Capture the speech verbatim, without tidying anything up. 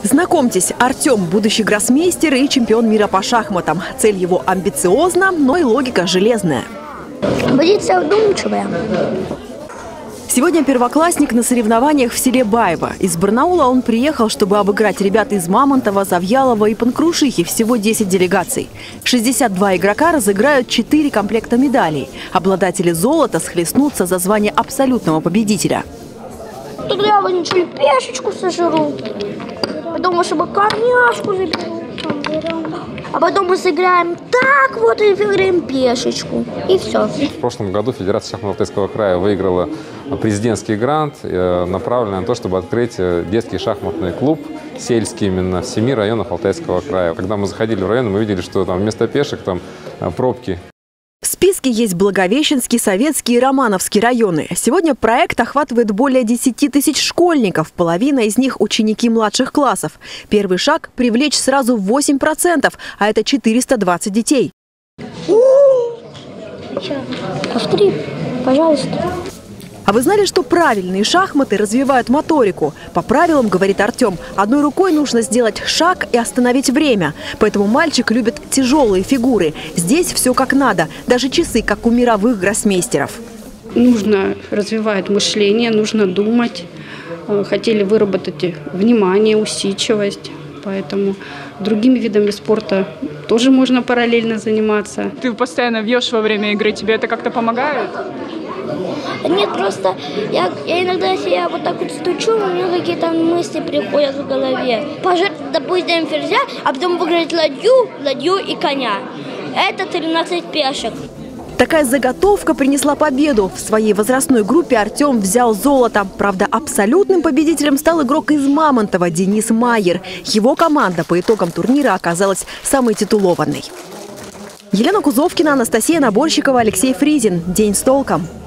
Знакомьтесь, Артем – будущий гроссмейстер и чемпион мира по шахматам. Цель его амбициозна, но и логика железная. Позиция вдумчивая. Сегодня первоклассник на соревнованиях в селе Баево. Из Барнаула он приехал, чтобы обыграть ребят из Мамонтова, Завьялова и Панкрушихи. Всего десять делегаций. шестьдесят два игрока разыграют четыре комплекта медалей. Обладатели золота схлестнутся за звание абсолютного победителя. Тогда я вначале пешечку сожру, потом чтобы коняшку заберу, а потом мы сыграем так вот и выиграем пешечку. И все. В прошлом году Федерация шахматов Алтайского края выиграла президентский грант, направленный на то, чтобы открыть детский шахматный клуб, сельский именно, в семи районах Алтайского края. Когда мы заходили в район, мы видели, что там вместо пешек там пробки. В списке есть Благовещенский, Советский и Романовский районы. Сегодня проект охватывает более десяти тысяч школьников. Половина из них – ученики младших классов. Первый шаг – привлечь сразу восемь процентов, а это четыреста двадцать детей. Повтори, пожалуйста. А вы знали, что правильные шахматы развивают моторику? По правилам, говорит Артем, одной рукой нужно сделать шаг и остановить время. Поэтому мальчик любит тяжелые фигуры. Здесь все как надо, даже часы, как у мировых гроссмейстеров. Нужно развивать мышление, нужно думать. Хотели выработать внимание, усидчивость. Поэтому другими видами спорта тоже можно параллельно заниматься. Ты постоянно вьешь во время игры, тебе это как-то помогает? Нет, просто я, я иногда, если я вот так вот стучу, у меня какие-то мысли приходят в голове. Пожать, допустим, ферзя, а потом выиграть ладью, ладью и коня. Это тринадцать пешек. Такая заготовка принесла победу. В своей возрастной группе Артем взял золото. Правда, абсолютным победителем стал игрок из Мамонтова Денис Майер. Его команда по итогам турнира оказалась самой титулованной. Елена Кузовкина, Анастасия Наборщикова, Алексей Фризин. День с толком.